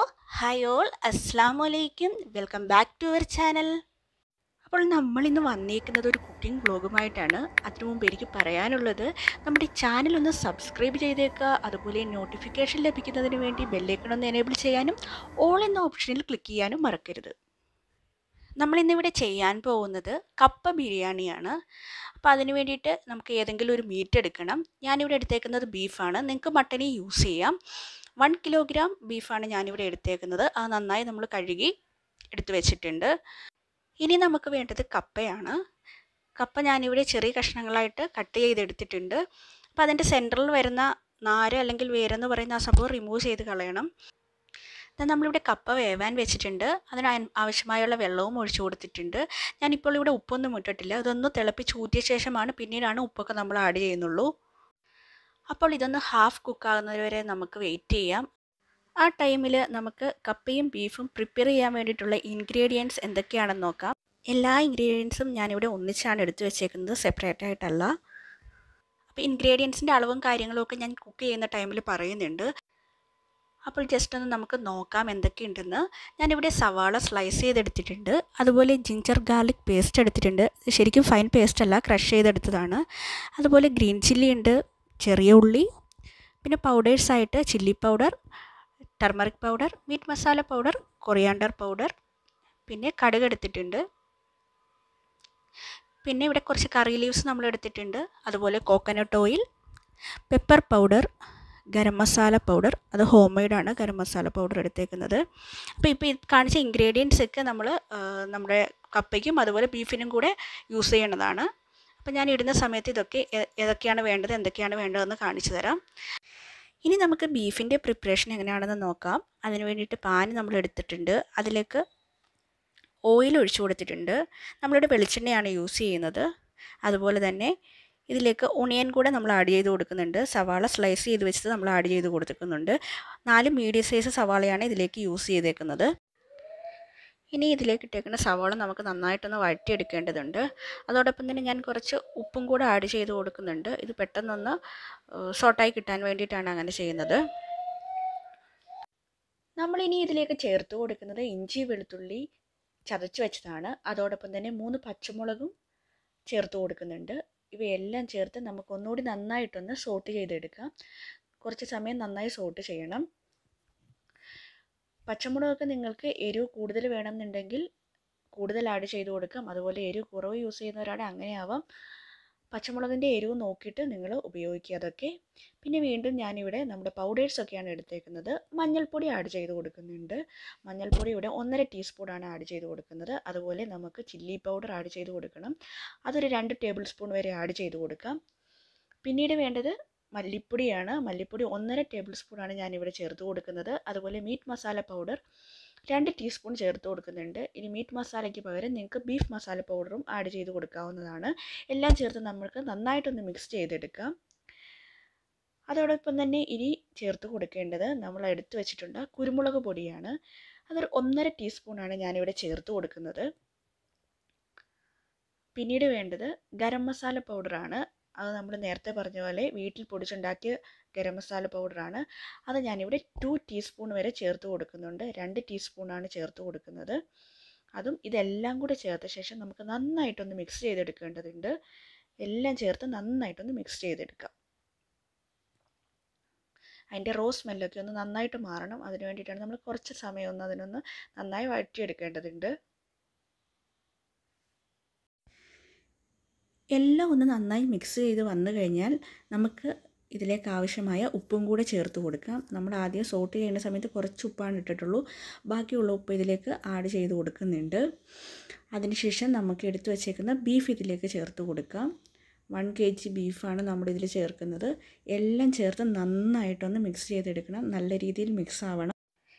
Hi all, Assalamu alaikum. Welcome back to our channel. അപ്പോൾ നമ്മൾ ഇന്ന് വന്നിരിക്കുന്നത് ഒരു കുക്കിംഗ് വ്ലോഗുമായിട്ടാണ്. അതിനു മുമ്പ് എനിക്ക് പറയാനുള്ളത് നമ്മുടെ ചാനൽ ഒന്ന് സബ്സ്ക്രൈബ് ചെയ്തേക്കുക. അതുപോലെ നോട്ടിഫിക്കേഷൻ ലഭിക്കുന്നതിന് വേണ്ടി ബെല്ലൈക്കൺ ഒന്ന് എനേബിൾ ചെയ്യാനും ഓൾ എന്ന ഓപ്ഷനിൽ ക്ലിക്ക് ചെയ്യാനും മറക്കരുത്. നമ്മളിന്നിവിടെ ചെയ്യാൻ പോകുന്നത് കപ്പ ബിരിയാണിയാണ്. അപ്പോൾ അതിന് വേണ്ടിയിട്ട് നമുക്ക് ഏതെങ്കിലും ഒരു മീറ്റ് എടുക്കണം. ഞാനിവിടെ എടുത്തേക്കുന്നത് ബീഫാണ്. നിങ്ങൾക്ക് മട്ടണി യൂസ് ചെയ്യാം. 1 കിലോഗ്രാം ബീഫാണ് ഞാനിവിടെ എടുത്തേക്കുന്നത്. അത് നന്നായി നമ്മൾ കഴുകി എടുത്തു വെച്ചിട്ടുണ്ട്. ഇനി നമുക്ക് വേണ്ടത് കപ്പയാണ്. കപ്പ ഞാനിവിടെ ചെറിയ കഷ്ണങ്ങളായിട്ട് കട്ട് ചെയ്തെടുത്തിട്ടുണ്ട്. അപ്പോൾ അതിൻ്റെ സെൻറ്ററിൽ വരുന്ന നാര് അല്ലെങ്കിൽ വേരെന്ന് പറയുന്ന ആ സംഭവം റിമൂവ് ചെയ്ത് കളയണം. നമ്മളിവിടെ കപ്പ വേവാൻ വെച്ചിട്ടുണ്ട്. അതിന് ആവശ്യമായുള്ള വെള്ളവും ഒഴിച്ചു കൊടുത്തിട്ടുണ്ട്. ഞാനിപ്പോൾ ഇവിടെ ഉപ്പൊന്നും ഇട്ടിട്ടില്ല. അതൊന്ന് തിളപ്പിച്ച് ഊറ്റിയ ശേഷമാണ് പിന്നീടാണ് ഉപ്പൊക്കെ നമ്മൾ ആഡ് ചെയ്യുന്നുള്ളൂ. അപ്പോൾ ഇതൊന്ന് ഹാഫ് കുക്കാകുന്നത് വരെ നമുക്ക് വെയിറ്റ് ചെയ്യാം. ആ ടൈമിൽ നമുക്ക് കപ്പയും ബീഫും പ്രിപ്പയർ ചെയ്യാൻ വേണ്ടിയിട്ടുള്ള ഇൻഗ്രീഡിയൻറ്റ്സ് എന്തൊക്കെയാണെന്ന് നോക്കാം. എല്ലാ ഇൻഗ്രീഡിയൻസും ഞാനിവിടെ ഒന്നിച്ചാണ് എടുത്തു വെച്ചേക്കുന്നത്, സെപ്പറേറ്റ് ആയിട്ടല്ല. അപ്പോൾ ഇൻഗ്രീഡിയൻസിൻ്റെ അളവും കാര്യങ്ങളും ഒക്കെ ഞാൻ കുക്ക് ചെയ്യുന്ന ടൈമിൽ പറയുന്നുണ്ട്. അപ്പോൾ ജസ്റ്റ് ഒന്ന് നമുക്ക് നോക്കാം എന്തൊക്കെയുണ്ടെന്ന്. ഞാനിവിടെ സവാള സ്ലൈസ് ചെയ്തെടുത്തിട്ടുണ്ട്. അതുപോലെ ജിഞ്ചർ ഗാർലിക് പേസ്റ്റ് എടുത്തിട്ടുണ്ട്. ശരിക്കും ഫൈൻ പേസ്റ്റ് അല്ല, ക്രഷ് ചെയ്തെടുത്തതാണ്. അതുപോലെ ഗ്രീൻ ചില്ലി ഉണ്ട്, ചെറിയ ഉള്ളി, പിന്നെ പൗഡേഴ്സായിട്ട് chilli powder, turmeric powder, meat masala powder, coriander powder, പിന്നെ കടുക് എടുത്തിട്ടുണ്ട്. പിന്നെ ഇവിടെ കുറച്ച് കറി ലീവ്സ് നമ്മൾ എടുത്തിട്ടുണ്ട്. അതുപോലെ coconut oil, pepper powder, garam masala powder, അത് ഹോം മെയ്ഡാണ് ഗരം മസാല പൗഡർ എടുത്തേക്കുന്നത്. അപ്പോൾ ഇപ്പോൾ കാണിച്ച ഇൻഗ്രീഡിയൻസ് ഒക്കെ നമ്മൾ നമ്മുടെ കപ്പയ്ക്കും അതുപോലെ ബീഫിനും കൂടെ യൂസ് ചെയ്യേണ്ടതാണ്. അപ്പോൾ ഞാൻ ഇടുന്ന സമയത്ത് ഇതൊക്കെ ഏതൊക്കെയാണ് വേണ്ടത് എന്തൊക്കെയാണ് വേണ്ടതെന്ന് കാണിച്ചു തരാം. ഇനി നമുക്ക് ബീഫിൻ്റെ പ്രിപ്പറേഷൻ എങ്ങനെയാണെന്ന് നോക്കാം. അതിന് വേണ്ടിയിട്ട് പാൻ നമ്മൾ എടുത്തിട്ടുണ്ട്. അതിലേക്ക് ഓയിൽ ഒഴിച്ചു കൊടുത്തിട്ടുണ്ട്. നമ്മളിവിടെ വെളിച്ചെണ്ണയാണ് യൂസ് ചെയ്യുന്നത്. അതുപോലെ തന്നെ ഇതിലേക്ക് ഒണിയൻ കൂടെ നമ്മൾ ആഡ് ചെയ്ത് കൊടുക്കുന്നുണ്ട്. സവാള സ്ലൈസ് ചെയ്ത് വെച്ചത് നമ്മൾ ആഡ് ചെയ്ത് കൊടുക്കുന്നുണ്ട്. 4 മീഡിയം സൈസ് സവാളയാണ് ഇതിലേക്ക് യൂസ് ചെയ്തേക്കുന്നത്. ഇനി ഇതിലേക്ക് ഇട്ടേക്കുന്ന സവാള നമുക്ക് നന്നായിട്ടൊന്ന് വഴറ്റിയെടുക്കേണ്ടതുണ്ട്. അതോടൊപ്പം തന്നെ ഞാൻ കുറച്ച് ഉപ്പും കൂടെ ആഡ് ചെയ്ത് കൊടുക്കുന്നുണ്ട്. ഇത് പെട്ടെന്നൊന്ന് സോട്ടായി കിട്ടാൻ വേണ്ടിയിട്ടാണ് അങ്ങനെ ചെയ്യുന്നത്. നമ്മളിനി ഇതിലേക്ക് ചേർത്ത് കൊടുക്കുന്നത് ഇഞ്ചി വെളുത്തുള്ളി ചതച്ച് വെച്ചതാണ്. അതോടൊപ്പം തന്നെ 3 പച്ചമുളകും ചേർത്ത് കൊടുക്കുന്നുണ്ട്. ഇവയെല്ലാം ചേർത്ത് നമുക്ക് ഒന്നുകൂടി നന്നായിട്ടൊന്ന് സോട്ട് ചെയ്തെടുക്കാം. കുറച്ച് സമയം നന്നായി സോട്ട് ചെയ്യണം. പച്ചമുളകൊക്കെ നിങ്ങൾക്ക് എരിവ് കൂടുതൽ വേണമെന്നുണ്ടെങ്കിൽ കൂടുതൽ ആഡ് ചെയ്ത് കൊടുക്കാം. അതുപോലെ എരിവ് കുറവ് യൂസ് ചെയ്യുന്നവരാണെങ്കിൽ അങ്ങനെയാവാം. പച്ചമുളകിൻ്റെ എരിവ് നോക്കിയിട്ട് നിങ്ങൾ ഉപയോഗിക്കുക അതൊക്കെ. പിന്നെ വീണ്ടും ഞാനിവിടെ നമ്മുടെ പൗഡേഴ്സൊക്കെയാണ് എടുത്തേക്കുന്നത്. മഞ്ഞൾപ്പൊടി ആഡ് ചെയ്ത് കൊടുക്കുന്നുണ്ട്. മഞ്ഞൾപ്പൊടി ഇവിടെ 1.5 ടീസ്പൂണാണ് ആഡ് ചെയ്ത് കൊടുക്കുന്നത്. അതുപോലെ നമുക്ക് ചില്ലി പൗഡർ ആഡ് ചെയ്ത് കൊടുക്കണം. അതൊരു 2 ടേബിൾ സ്പൂൺ വരെ ആഡ് ചെയ്ത് കൊടുക്കാം. പിന്നീട് വേണ്ടത് മല്ലിപ്പൊടിയാണ്. മല്ലിപ്പൊടി 1.5 ടേബിൾ സ്പൂണാണ് ഞാനിവിടെ ചേർത്ത് കൊടുക്കുന്നത്. അതുപോലെ മീറ്റ് മസാല പൗഡർ 2 ടീസ്പൂൺ ചേർത്ത് കൊടുക്കുന്നുണ്ട്. ഇനി മീറ്റ് മസാലയ്ക്ക് പകരം നിങ്ങൾക്ക് ബീഫ് മസാല പൗഡറും ആഡ് ചെയ്ത് കൊടുക്കാവുന്നതാണ്. എല്ലാം ചേർത്ത് നമുക്ക് നന്നായിട്ടൊന്ന് മിക്സ് ചെയ്തെടുക്കാം. അതോടൊപ്പം തന്നെ ഇനി ചേർത്ത് കൊടുക്കേണ്ടത് നമ്മൾ എടുത്തു വെച്ചിട്ടുണ്ട് കുരുമുളക് പൊടിയാണ്. അതൊരു 1.5 ടീസ്പൂണാണ് ഞാനിവിടെ ചേർത്ത് കൊടുക്കുന്നത്. പിന്നീട് വേണ്ടത് ഗരം മസാല പൗഡറാണ്. അത് നമ്മൾ നേരത്തെ പറഞ്ഞ പോലെ വീട്ടിൽ പൊടിച്ചുണ്ടാക്കിയ ഗരം മസാല പൗഡറാണ്. അത് ഞാനിവിടെ 2 ടീസ്പൂൺ വരെ ചേർത്ത് കൊടുക്കുന്നുണ്ട്. 2 ടീസ്പൂണാണ് ചേർത്ത് കൊടുക്കുന്നത്. അതും ഇതെല്ലാം കൂടെ ചേർത്ത ശേഷം നമുക്ക് നന്നായിട്ടൊന്ന് മിക്സ് ചെയ്തെടുക്കേണ്ടതുണ്ട്. എല്ലാം ചേർത്ത് നന്നായിട്ടൊന്ന് മിക്സ് ചെയ്തെടുക്കാം. അതിൻ്റെ സ്മെല്ലൊക്കെ ഒന്ന് നന്നായിട്ട് മാറണം. അതിന് വേണ്ടിയിട്ടാണ് നമ്മൾ കുറച്ച് സമയം ഒന്ന് അതിനൊന്ന് നന്നായി വഴറ്റിയെടുക്കേണ്ടതുണ്ട്. എല്ലാം ഒന്ന് നന്നായി മിക്സ് ചെയ്ത് വന്നു കഴിഞ്ഞാൽ നമുക്ക് ഇതിലേക്ക് ആവശ്യമായ ഉപ്പും കൂടെ ചേർത്ത് കൊടുക്കാം. നമ്മൾ ആദ്യം സോട്ട് ചെയ്യുന്ന സമയത്ത് കുറച്ച് ഉപ്പാണ് ഇട്ടിട്ടുള്ളൂ. ബാക്കിയുള്ള ഉപ്പ് ഇതിലേക്ക് ആഡ് ചെയ്ത് കൊടുക്കുന്നുണ്ട്. അതിനുശേഷം നമുക്ക് എടുത്തു വച്ചേക്കുന്ന ബീഫ് ഇതിലേക്ക് ചേർത്ത് കൊടുക്കാം. 1 kg ബീഫാണ് നമ്മളിതിൽ ചേർക്കുന്നത്. എല്ലാം ചേർത്ത് നന്നായിട്ടൊന്ന് മിക്സ് ചെയ്തെടുക്കണം. നല്ല രീതിയിൽ മിക്സ് ആവണം.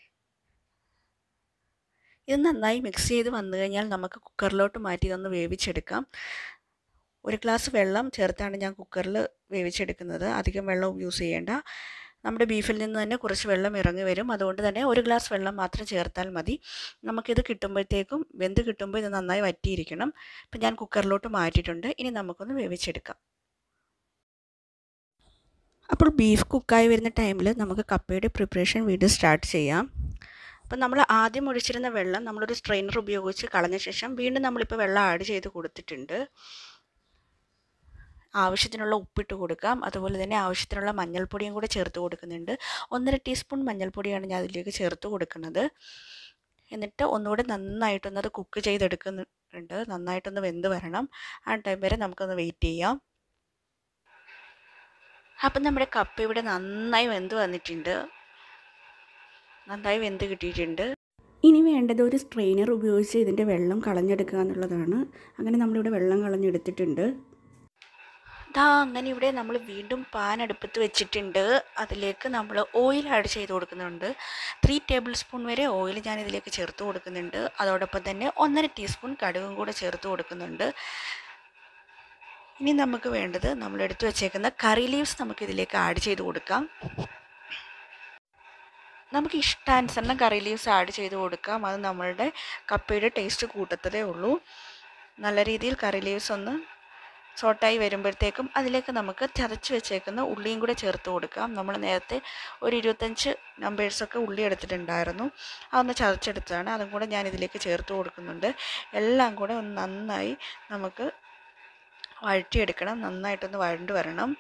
ഇത് നന്നായി മിക്സ് ചെയ്ത് വന്നു കഴിഞ്ഞാൽ നമുക്ക് കുക്കറിലോട്ട് മാറ്റി ഇതൊന്ന് വേവിച്ചെടുക്കാം. 1 ഗ്ലാസ് വെള്ളം ചേർത്താണ് ഞാൻ കുക്കറിൽ വേവിച്ചെടുക്കുന്നത്. അധികം വെള്ളം യൂസ് ചെയ്യേണ്ട. നമ്മുടെ ബീഫിൽ നിന്ന് തന്നെ കുറച്ച് വെള്ളം ഇറങ്ങി വരും. അതുകൊണ്ട് തന്നെ 1 ഗ്ലാസ് വെള്ളം മാത്രം ചേർത്താൽ മതി. നമുക്കിത് കിട്ടുമ്പോഴത്തേക്കും വെന്ത് കിട്ടുമ്പോൾ ഇത് നന്നായി വറ്റിയിരിക്കണം. ഇപ്പം ഞാൻ കുക്കറിലോട്ട് മാറ്റിയിട്ടുണ്ട്. ഇനി നമുക്കൊന്ന് വേവിച്ചെടുക്കാം. അപ്പോൾ ബീഫ് കുക്കായി വരുന്ന ടൈമിൽ നമുക്ക് കപ്പയുടെ പ്രിപ്പറേഷൻ വീണ്ടും സ്റ്റാർട്ട് ചെയ്യാം. അപ്പം നമ്മൾ ആദ്യം ഒഴിച്ചിരുന്ന വെള്ളം നമ്മളൊരു സ്ട്രെയിനർ ഉപയോഗിച്ച് കളഞ്ഞ ശേഷം വീണ്ടും നമ്മളിപ്പോൾ വെള്ളം ആഡ് ചെയ്ത് കൊടുത്തിട്ടുണ്ട്. ആവശ്യത്തിനുള്ള ഉപ്പിട്ട് കൊടുക്കാം. അതുപോലെ തന്നെ ആവശ്യത്തിനുള്ള മഞ്ഞൾപ്പൊടിയും കൂടെ ചേർത്ത് കൊടുക്കുന്നുണ്ട്. 1.5 ടീസ്പൂൺ മഞ്ഞൾപ്പൊടിയാണ് ഞാൻ അതിലേക്ക് ചേർത്ത് കൊടുക്കുന്നത്. എന്നിട്ട് ഒന്നുകൂടെ നന്നായിട്ടൊന്നത് കുക്ക് ചെയ്തെടുക്കുന്നുണ്ട്. നന്നായിട്ടൊന്ന് വെന്ത് വരണം. ആ ടൈം വരെ നമുക്കൊന്ന് വെയിറ്റ് ചെയ്യാം. അപ്പം നമ്മുടെ കപ്പ ഇവിടെ നന്നായി വെന്ത് വന്നിട്ടുണ്ട്. നന്നായി വെന്ത് കിട്ടിയിട്ടുണ്ട്. ഇനി വേണ്ടത് ഒരു സ്ട്രെയിനർ ഉപയോഗിച്ച് ഇതിൻ്റെ വെള്ളം കളഞ്ഞെടുക്കുക എന്നുള്ളതാണ്. അങ്ങനെ നമ്മളിവിടെ വെള്ളം കളഞ്ഞെടുത്തിട്ടുണ്ട്. അങ്ങനെ ഇവിടെ നമ്മൾ വീണ്ടും പാൻ അടുപ്പത്ത് വെച്ചിട്ടുണ്ട്. അതിലേക്ക് നമ്മൾ ഓയിൽ ആഡ് ചെയ്ത് കൊടുക്കുന്നുണ്ട്. 3 ടേബിൾ സ്പൂൺ വരെ ഓയിൽ ഞാൻ ഇതിലേക്ക് ചേർത്ത് കൊടുക്കുന്നുണ്ട്. അതോടൊപ്പം തന്നെ 1.5 ടീസ്പൂൺ കടുകും കൂടെ ചേർത്ത് കൊടുക്കുന്നുണ്ട്. ഇനി നമുക്ക് വേണ്ടത് നമ്മൾ എടുത്തു വെച്ചേക്കുന്ന കറി ലീവ്സ് നമുക്ക് ഇതിലേക്ക് ആഡ് ചെയ്ത് കൊടുക്കാം. നമുക്ക് ഇഷ്ടാനുസരണം കറി ലീവ്സ് ആഡ് ചെയ്ത് കൊടുക്കാം. അത് നമ്മളുടെ കപ്പയുടെ ടേസ്റ്റ് കൂട്ടത്തതേ ഉള്ളൂ. നല്ല രീതിയിൽ കറി ലീവ്സ് ഒന്ന് സോട്ടായി വരുമ്പോഴത്തേക്കും അതിലേക്ക് നമുക്ക് ചതച്ച് വെച്ചേക്കുന്ന ഉള്ളിയും കൂടെ ചേർത്ത് കൊടുക്കാം. നമ്മൾ നേരത്തെ ഒരു 25 നമ്പേഴ്സൊക്കെ ഉള്ളി എടുത്തിട്ടുണ്ടായിരുന്നു. അതൊന്ന് ചതച്ചെടുത്തതാണ്. അതും കൂടെ ഞാൻ ഇതിലേക്ക് ചേർത്ത് കൊടുക്കുന്നുണ്ട്. എല്ലാം കൂടെ ഒന്ന് നന്നായി നമുക്ക് വഴറ്റിയെടുക്കണം. നന്നായിട്ടൊന്ന് വഴണ്ട് വരണം.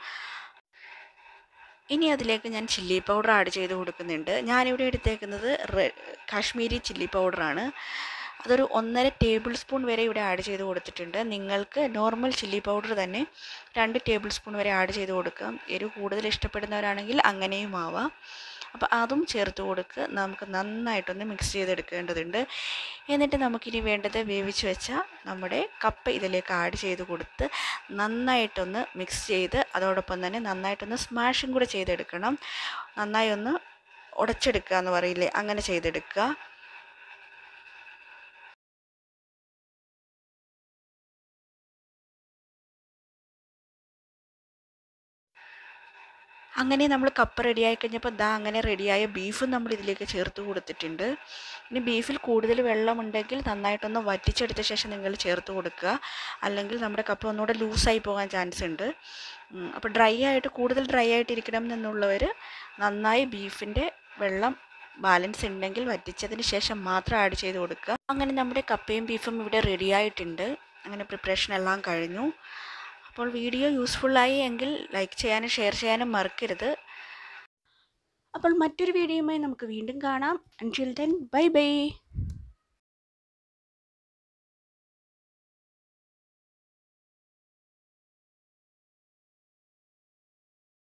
ഇനി അതിലേക്ക് ഞാൻ ചില്ലി പൗഡർ ആഡ് ചെയ്ത് കൊടുക്കുന്നുണ്ട്. ഞാനിവിടെ എടുത്തേക്കുന്നത് കാശ്മീരി ചില്ലി പൗഡറാണ്. അതൊരു 1.5 ടേബിൾ സ്പൂൺ വരെ ഇവിടെ ആഡ് ചെയ്ത് കൊടുത്തിട്ടുണ്ട്. നിങ്ങൾക്ക് നോർമൽ ചില്ലി പൗഡർ തന്നെ 2 ടേബിൾ സ്പൂൺ വരെ ആഡ് ചെയ്ത് കൊടുക്കാം. എരിവ് കൂടുതൽ ഇഷ്ടപ്പെടുന്നവരാണെങ്കിൽ അങ്ങനെയും ആവാം. അപ്പോൾ അതും ചേർത്ത് കൊടുക്കുക. നമുക്ക് നന്നായിട്ടൊന്ന് മിക്സ് ചെയ്തെടുക്കേണ്ടതുണ്ട്. എന്നിട്ട് നമുക്കിനി വേണ്ടത് വേവിച്ച് വെച്ച നമ്മുടെ കപ്പ ഇതിലേക്ക് ആഡ് ചെയ്ത് കൊടുത്ത് നന്നായിട്ടൊന്ന് മിക്സ് ചെയ്ത് അതോടൊപ്പം തന്നെ നന്നായിട്ടൊന്ന് സ്മാഷും കൂടെ ചെയ്തെടുക്കണം. നന്നായി ഒന്ന് ഉടച്ചെടുക്കുക എന്ന് പറയില്ലേ, അങ്ങനെ ചെയ്തെടുക്കുക. അങ്ങനെ നമ്മൾ കപ്പ റെഡിയായി കഴിഞ്ഞപ്പോൾ അങ്ങനെ റെഡിയായ ബീഫും നമ്മൾ ഇതിലേക്ക് ചേർത്ത് കൊടുത്തിട്ടുണ്ട്. ഇനി ബീഫിൽ കൂടുതൽ വെള്ളമുണ്ടെങ്കിൽ നന്നായിട്ടൊന്ന് വറ്റിച്ചെടുത്ത ശേഷം നിങ്ങൾ ചേർത്ത് കൊടുക്കുക. അല്ലെങ്കിൽ നമ്മുടെ കപ്പ ഒന്നുകൂടെ ലൂസായി പോകാൻ ചാൻസ് ഉണ്ട്. അപ്പോൾ കൂടുതൽ ഡ്രൈ ആയിട്ടിരിക്കണം എന്നുള്ളവർ നന്നായി ബീഫിൻ്റെ വെള്ളം ബാലൻസ് ഉണ്ടെങ്കിൽ വറ്റിച്ചതിന് ശേഷം മാത്രം ആഡ് ചെയ്ത് കൊടുക്കുക. അങ്ങനെ നമ്മുടെ കപ്പയും ബീഫും ഇവിടെ റെഡിയായിട്ടുണ്ട്. അങ്ങനെ പ്രിപ്പറേഷൻ എല്ലാം കഴിഞ്ഞു. അപ്പോൾ വീഡിയോ യൂസ്ഫുള്ളായി എങ്കിൽ ലൈക്ക് ചെയ്യാനും ഷെയർ ചെയ്യാനും മറക്കരുത്. അപ്പോൾ മറ്റൊരു വീഡിയോയുമായി നമുക്ക് വീണ്ടും കാണാം. Until then bye by.